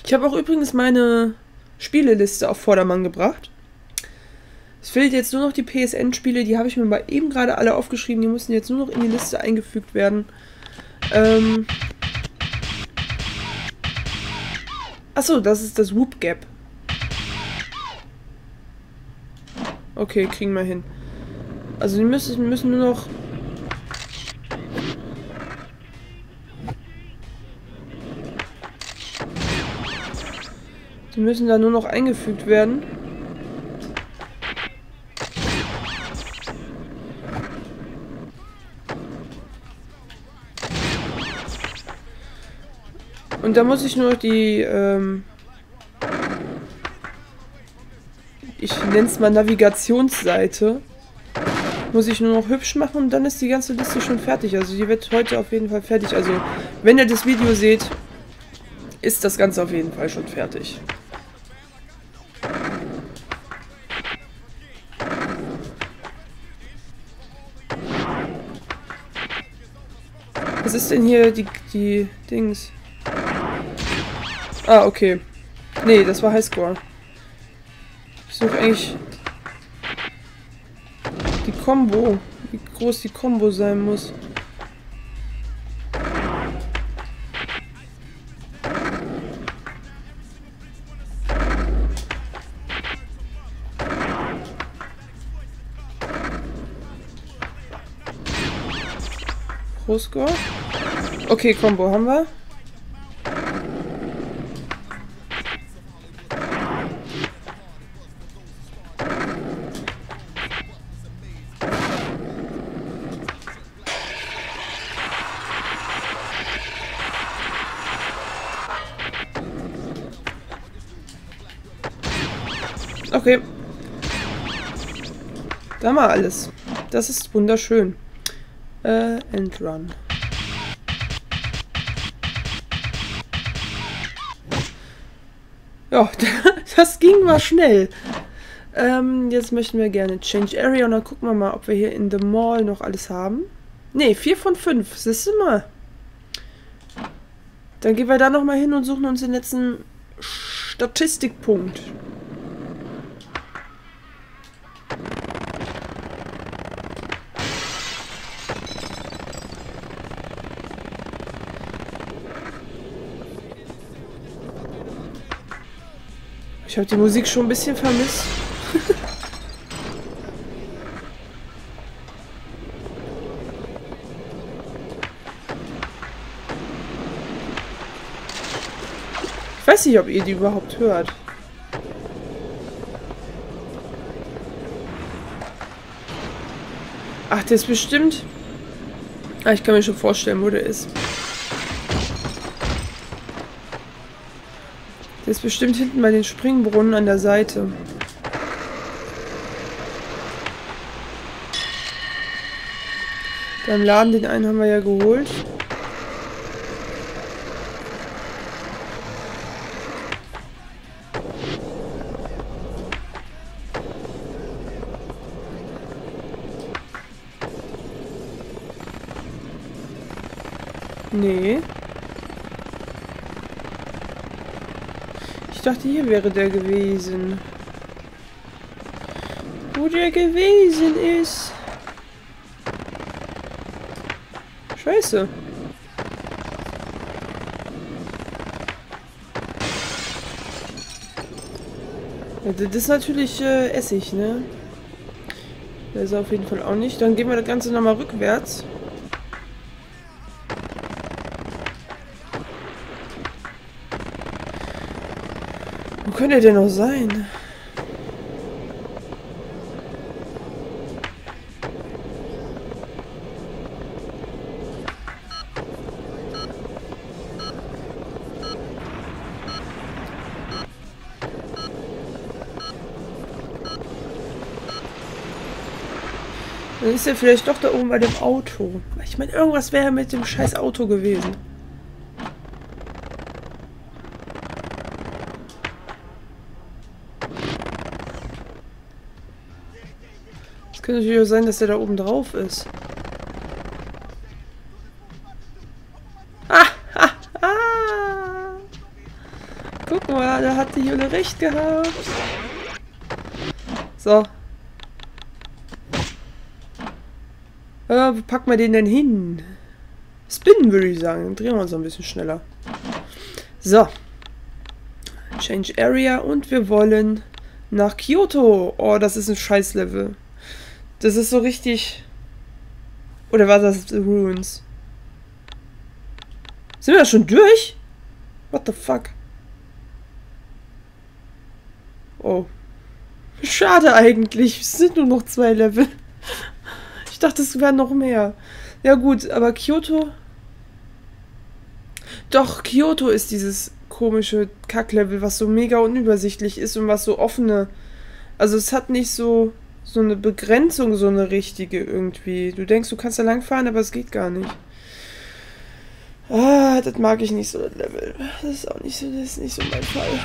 Ich habe auch übrigens meine Spieleliste auf Vordermann gebracht. Es fehlt jetzt nur noch die PSN-Spiele, die habe ich mir mal eben gerade alle aufgeschrieben, die müssen jetzt nur noch in die Liste eingefügt werden. Achso, das ist das Whoop Gap. Okay, kriegen wir hin. Also die müssen nur noch... Die müssen da nur noch eingefügt werden. Und da muss ich nur noch die, ich nenne es mal Navigationsseite, muss ich nur noch hübsch machen und dann ist die ganze Liste schon fertig. Also die wird heute auf jeden Fall fertig. Also wenn ihr das Video seht, ist das Ganze auf jeden Fall schon fertig. Was ist denn hier die Dings? Ah, okay. Nee, das war Highscore. Ich suche eigentlich die Combo. Wie groß die Combo sein muss. Pro-Score? Okay, Combo haben wir. Okay. Da haben wir alles. Das ist wunderschön. Endrun. Ja, das ging mal schnell. Jetzt möchten wir gerne Change Area und dann gucken wir mal, ob wir hier in The Mall noch alles haben. Ne, 4 von 5. Siehst du mal. Dann gehen wir da nochmal hin und suchen uns den letzten Statistikpunkt. Ich habe die Musik schon ein bisschen vermisst. Ich weiß nicht, ob ihr die überhaupt hört. Ach, der ist bestimmt... Ah, ich kann mir schon vorstellen, wo der ist. Der ist bestimmt hinten bei den Springbrunnen an der Seite. Beim Laden, den einen haben wir ja geholt. Nee. Ich dachte, hier wäre der gewesen. Wo der gewesen ist. Scheiße. Ja, das ist natürlich Essig, ne? Der ist auf jeden Fall auch nicht. Dann gehen wir das Ganze nochmal rückwärts. Wo könnte er denn noch sein? Dann ist er vielleicht doch da oben bei dem Auto. Ich meine, irgendwas wäre mit dem scheiß Auto gewesen. Es könnte natürlich auch sein, dass der da oben drauf ist. Guck mal, da hat die Jule recht gehabt. So. Wo packen wir den denn hin? Spinnen, würde ich sagen. Dann drehen wir uns noch ein bisschen schneller. So. Change Area und wir wollen nach Kyoto. Oh, das ist ein Scheiß-Level. Das ist so richtig... Oder war das The Ruins? Sind wir da schon durch? What the fuck? Oh. Schade eigentlich. Es sind nur noch 2 Level. Ich dachte, es wären noch mehr. Ja gut, aber Kyoto... Doch, Kyoto ist dieses komische Kacklevel, was so mega unübersichtlich ist und was so offene... Also es hat nicht so eine Begrenzung, so eine richtige irgendwie. Du denkst, du kannst da lang fahren, aber es geht gar nicht. Ah, das mag ich nicht so, das Level. Das ist auch nicht so, das ist nicht so mein Fall.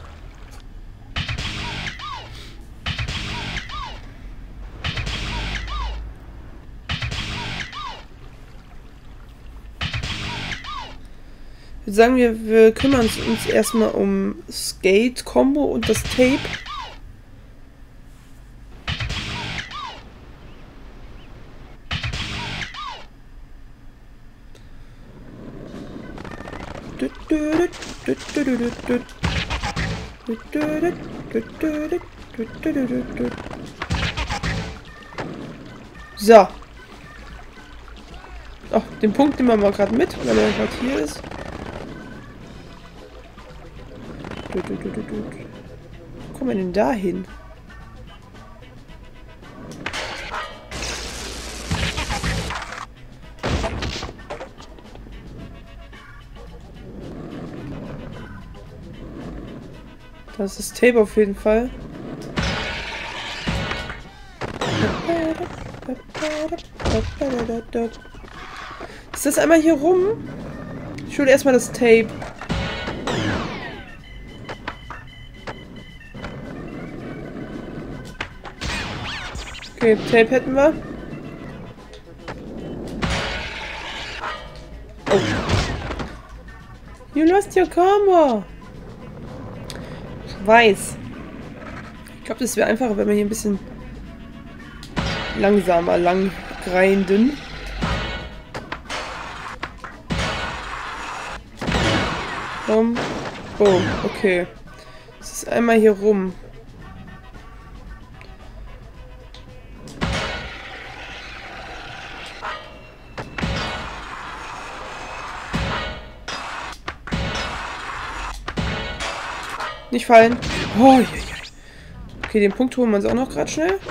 Ich würde sagen, wir kümmern uns erstmal um Skate-Combo und das Tape. So. Oh, den Punkt nehmen wir mal gerade mit, weil er gerade hier ist. Wo kommen wir denn da hin? Das ist Tape auf jeden Fall. Ist das einmal hier rum? Ich hole erstmal das Tape. Okay, Tape hätten wir. Oh. You lost your combo. Ich weiß. Ich glaube, das wäre einfacher, wenn wir hier ein bisschen langsamer lang grinden. Boom. Okay. Es ist einmal hier rum. Nicht fallen. Oh, je, je. Okay, den Punkt holen wir uns auch noch gerade schnell.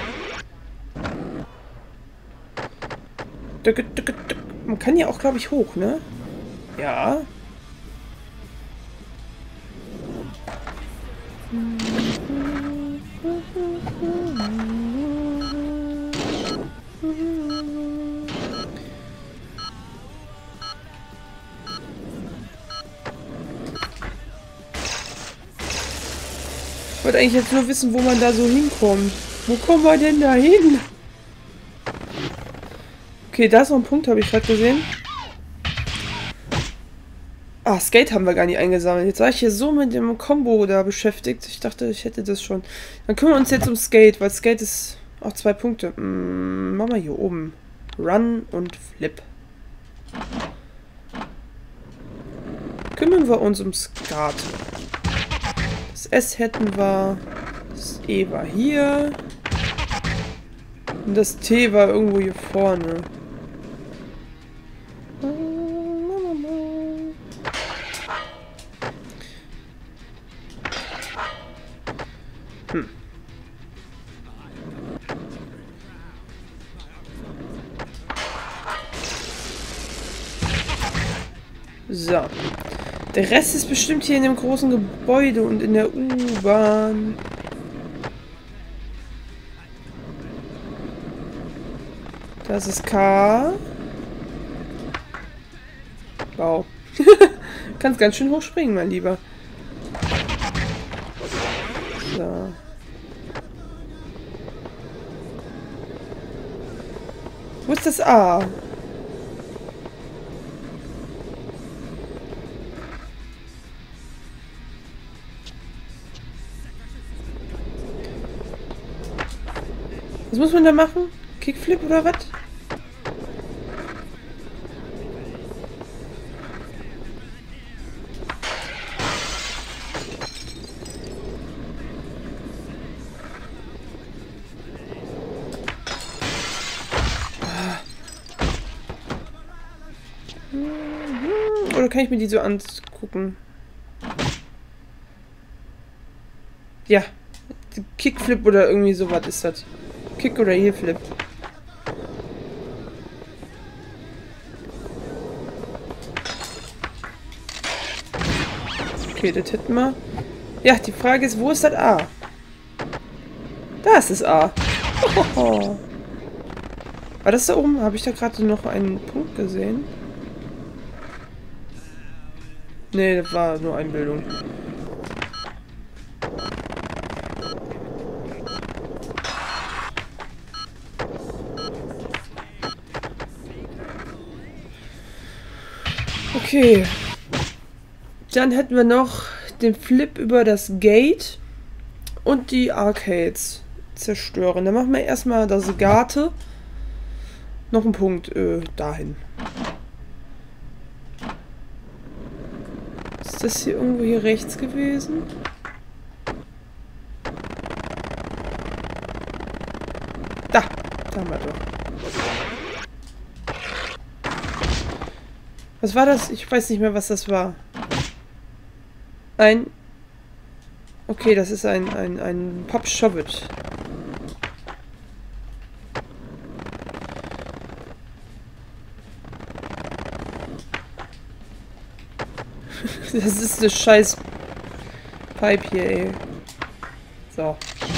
Man kann ja auch, glaube ich, hoch, ne? Ja. Ich wollte eigentlich jetzt nur wissen, wo man da so hinkommt. Wo kommen wir denn da hin? Okay, da ist noch ein Punkt, habe ich gerade gesehen. Ah, Skate haben wir gar nicht eingesammelt. Jetzt war ich hier so mit dem Combo da beschäftigt. Ich dachte, ich hätte das schon. Dann kümmern wir uns jetzt um Skate, weil Skate ist auch 2 Punkte. Machen wir hier oben. Run und Flip. Kümmern wir uns um Skat. Das S hätten wir. Das E war hier. Und das T war irgendwo hier vorne. So. Der Rest ist bestimmt hier in dem großen Gebäude und in der U-Bahn. Das ist K. Wow. Kannst ganz schön hoch springen, mein Lieber. So. Wo ist das A? Was muss man da machen? Kickflip oder was? Oder kann ich mir die so angucken? Ja. Kickflip oder irgendwie sowas ist das. Kick oder Heelflip. Okay, das hätten wir. Ja, die Frage ist, wo ist das A? Da ist das A. War das da oben? Habe ich da gerade noch einen Punkt gesehen? Nee, das war nur Einbildung. Okay. Dann hätten wir noch den Flip über das Gate und die Arcades zerstören. Dann machen wir erstmal das Gate. Noch einen Punkt dahin. Ist das hier irgendwo hier rechts gewesen? Da haben wir doch. Was war das? Ich weiß nicht mehr, was das war. Okay, das ist ein Pop-Shove-It. Das ist eine scheiß Pipe hier, ey. So.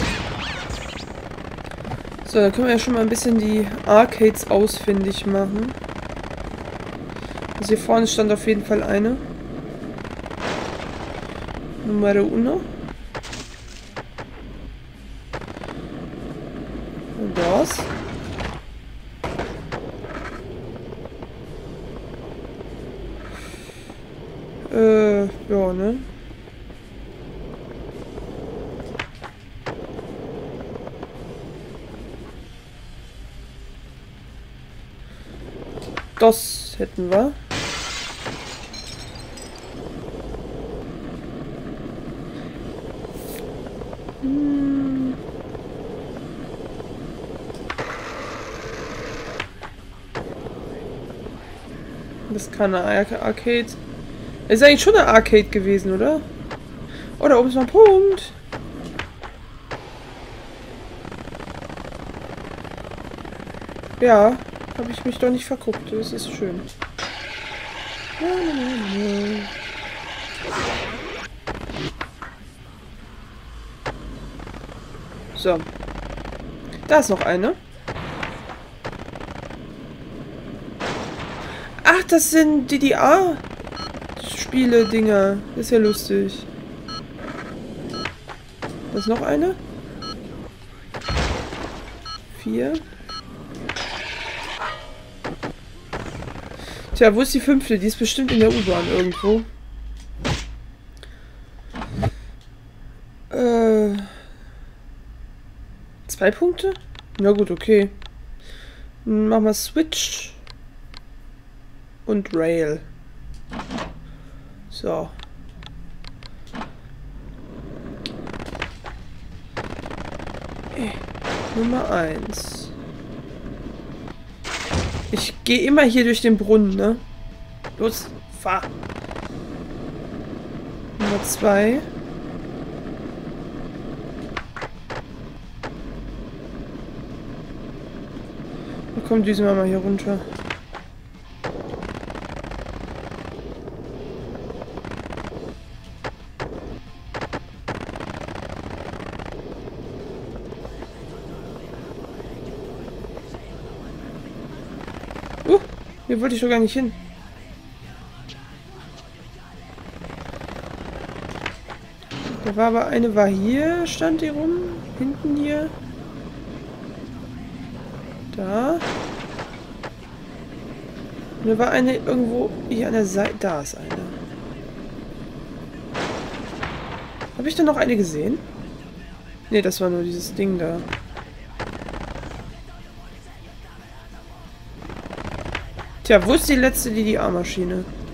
So, dann können wir ja schon mal ein bisschen die Arcades ausfindig machen. Also hier vorne stand auf jeden Fall eine. Numero uno. Und das. Ja, ne? Das hätten wir. Das kann eine Arcade. Ist eigentlich schon eine Arcade gewesen, oder? Oh, da oben ist noch ein Punkt. Ja, habe ich mich doch nicht verguckt. Das ist schön. So. Da ist noch eine. Ach, das sind DDR-Spiele-Dinger. Ist ja lustig. Da ist noch eine. 4. Tja, wo ist die 5.? Die ist bestimmt in der U-Bahn irgendwo. 2 Punkte? Na gut, okay. Machen wir Switch. Und Rail. So. Nummer 1. Ich gehe immer hier durch den Brunnen, ne? Los, fahr. Nummer 2. Komm, düsen wir mal hier runter. Hier wollte ich doch gar nicht hin. Da war aber eine, war hier, stand die rum. Hinten hier. Da. Und da war eine irgendwo hier an der Seite. Da ist eine. Habe ich da noch eine gesehen? Ne, das war nur dieses Ding da. Tja, wo ist die letzte DDR-Maschine?